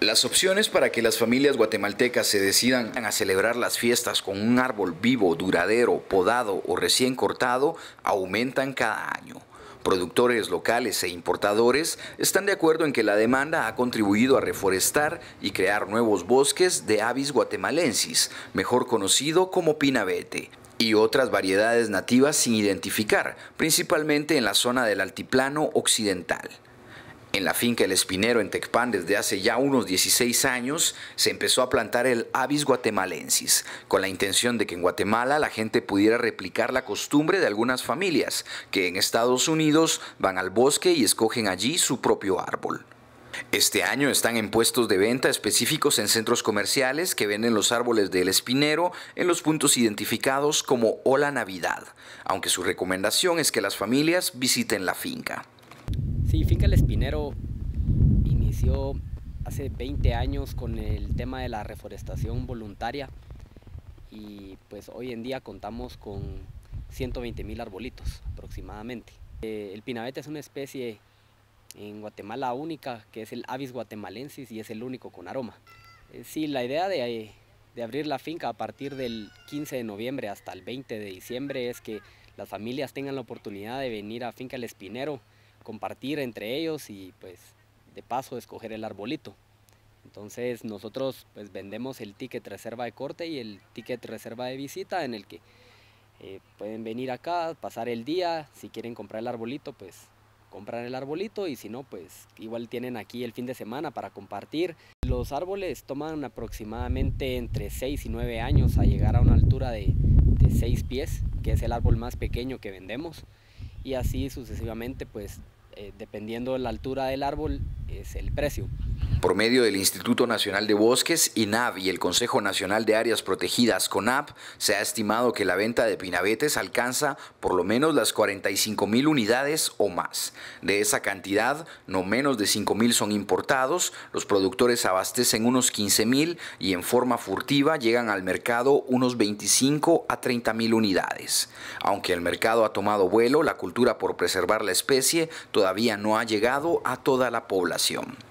Las opciones para que las familias guatemaltecas se decidan a celebrar las fiestas con un árbol vivo, duradero, podado o recién cortado aumentan cada año. Productores locales e importadores están de acuerdo en que la demanda ha contribuido a reforestar y crear nuevos bosques de Abies guatemalensis, mejor conocido como pinabete, y otras variedades nativas sin identificar, principalmente en la zona del altiplano occidental. En la finca El Espinero en Tecpan, desde hace ya unos 16 años, se empezó a plantar el Abies guatemalensis, con la intención de que en Guatemala la gente pudiera replicar la costumbre de algunas familias, que en Estados Unidos van al bosque y escogen allí su propio árbol. Este año están en puestos de venta específicos en centros comerciales que venden los árboles del Espinero en los puntos identificados como Hola Navidad, aunque su recomendación es que las familias visiten la finca. Sí, Finca El Espinero inició hace 20 años con el tema de la reforestación voluntaria y pues hoy en día contamos con 120,000 arbolitos aproximadamente. El pinabete es una especie en Guatemala única, que es el Abies guatemalensis y es el único con aroma. Sí, la idea de abrir la finca a partir del 15 de noviembre hasta el 20 de diciembre es que las familias tengan la oportunidad de venir a Finca El Espinero, compartir entre ellos y pues de paso escoger el arbolito. Entonces nosotros pues vendemos el ticket reserva de corte y el ticket reserva de visita, en el que pueden venir acá, pasar el día. Si quieren comprar el arbolito, pues compran el arbolito, y si no, pues igual tienen aquí el fin de semana para compartir. Los árboles toman aproximadamente entre 6 y 9 años a llegar a una altura de 6 pies, que es el árbol más pequeño que vendemos, y así sucesivamente, pues dependiendo de la altura del árbol es el precio. Por medio del Instituto Nacional de Bosques, INAB, y el Consejo Nacional de Áreas Protegidas, CONAP, se ha estimado que la venta de pinabetes alcanza por lo menos las 45,000 unidades o más. De esa cantidad, no menos de 5,000 son importados, los productores abastecen unos 15,000 y en forma furtiva llegan al mercado unos 25 a 30,000 unidades. Aunque el mercado ha tomado vuelo, la cultura por preservar la especie todavía no ha llegado a toda la población.